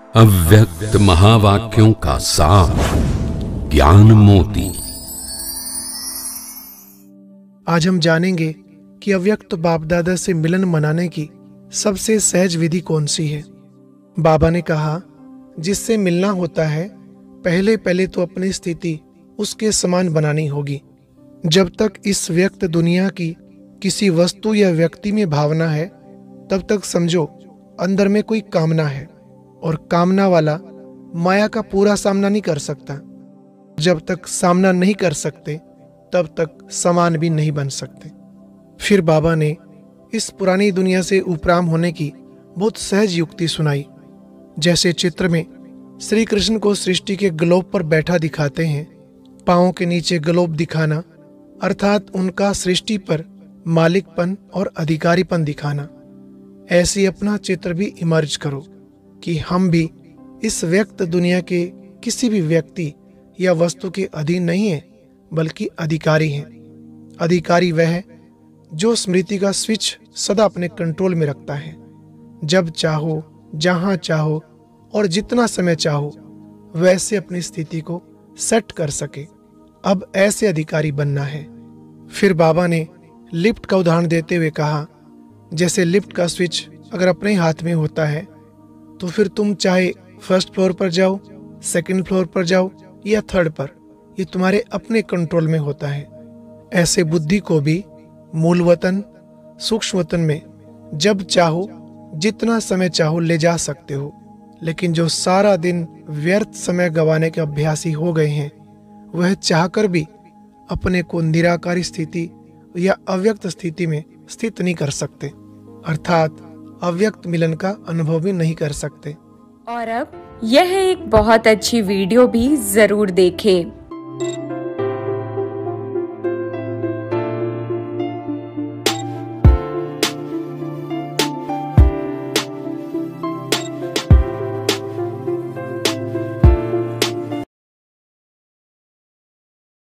अव्यक्त महावाक्यों का सार, ज्ञान मोती। आज हम जानेंगे कि अव्यक्त बाप दादा से मिलन मनाने की सबसे सहज विधि कौन सी है। बाबा ने कहा, जिससे मिलना होता है पहले पहले तो अपनी स्थिति उसके समान बनानी होगी। जब तक इस व्यक्त दुनिया की किसी वस्तु या व्यक्ति में भावना है, तब तक समझो अंदर में कोई कामना है, और कामना वाला माया का पूरा सामना नहीं कर सकता। जब तक सामना नहीं कर सकते, तब तक समान भी नहीं बन सकते। फिर बाबा ने इस पुरानी दुनिया से उपराम होने की बहुत सहज युक्ति सुनाई। जैसे चित्र में श्री कृष्ण को सृष्टि के ग्लोब पर बैठा दिखाते हैं, पांवों के नीचे ग्लोब दिखाना अर्थात उनका सृष्टि पर मालिकपन और अधिकारीपन दिखाना। ऐसी अपना चित्र भी इमर्ज करो कि हम भी इस व्यक्त दुनिया के किसी भी व्यक्ति या वस्तु के अधीन नहीं है, बल्कि अधिकारी हैं। अधिकारी वह है जो स्मृति का स्विच सदा अपने कंट्रोल में रखता है। जब चाहो, जहां चाहो और जितना समय चाहो, वैसे अपनी स्थिति को सेट कर सके। अब ऐसे अधिकारी बनना है। फिर बाबा ने लिफ्ट का उदाहरण देते हुए कहा, जैसे लिफ्ट का स्विच अगर अपने हाथ में होता है, तो फिर तुम चाहे फर्स्ट फ्लोर पर जाओ, सेकंड फ्लोर पर जाओ या थर्ड पर, ये तुम्हारे अपने कंट्रोल में होता है। ऐसे बुद्धि को भी मूल वतन, सूक्ष्म वतन में जब चाहो, जितना समय चाहो ले जा सकते हो। लेकिन जो सारा दिन व्यर्थ समय गंवाने के अभ्यासी हो गए हैं, वह चाहकर भी अपने को निराकारी स्थिति या अव्यक्त स्थिति में स्थित नहीं कर सकते, अर्थात अव्यक्त मिलन का अनुभव भी नहीं कर सकते। और अब यह एक बहुत अच्छी वीडियो भी जरूर देखें।